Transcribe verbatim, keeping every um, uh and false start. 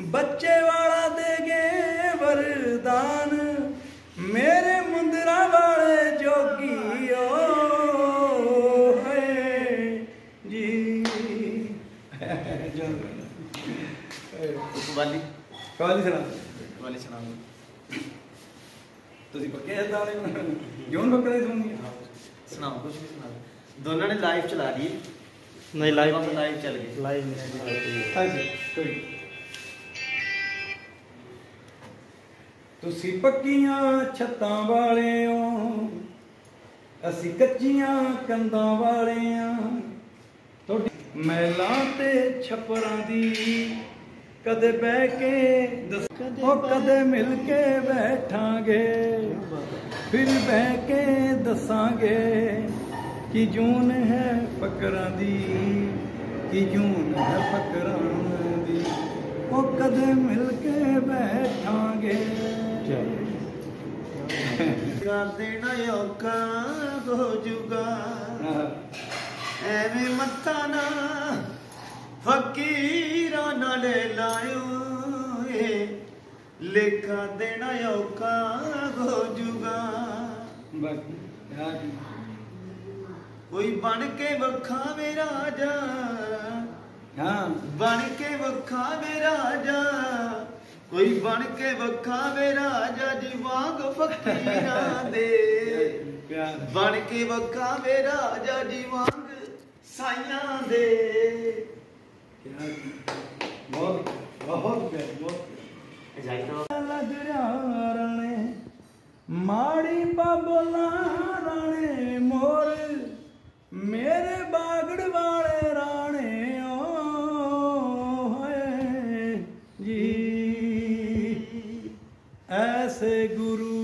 बच्चे वाला देगे वरदान मेरे मुंदरा वाले जोगियो है जी। कवाली कवाली सुना कवाली सुना ਤੁਸੀਂ ਪੱਕੇ ਇਦਾਂ ਵਾਲੇ ਜੋਨ ਬੱਕਰੇ ਸੁਣਨੀ ਸੁਣਾਓ ਕੁਝ ਵੀ ਸੁਣਾ ਦੋਨਾਂ ਨੇ ਲਾਈਵ ਚਲਾ ਲਈ नहीं लाइव लाइव चल गई लाइव नहीं ਹਾਂਜੀ ਕੋਈ ਤੁਸੀਂ ਪੱਕੀਆਂ ਛੱਤਾਂ ਵਾਲਿਓ ਅਸੀਂ ਕੱਚੀਆਂ ਕੰਧਾਂ ਵਾਲਿਆਂ ਤੁਹਾਡੀ ਮਹਿਲਾਂ ਤੇ ਛੱਪਰਾਂ ਦੀ ਕਦੇ ਬਹਿ ਕੇ ਉਹ ਕਦੇ ਮਿਲ ਕੇ ਬੈਠਾਂਗੇ ਫਿਰ ਬਹਿ ਕੇ ਦੱਸਾਂਗੇ कि जून है फकरां दी कि जून है फकरां दी ओ कदे मिल के बैठांगे कर देना औखा हो जुगा एवें मत्था ना फकीरां नाले लायो लेखा देना औखा हो जुगा कोई बन के वखावे राजा हाँ बन के वखावे राजा कोई बन के वखावे राजा जी वांग फकीरां दे बन के वखावे राजा जी वांग साइयां दे बहुत बहुत बहुत राणे माड़ी बाबोला राणे मोर मेरे बागड़ वाले राणे ओ है जी ऐसे गुरु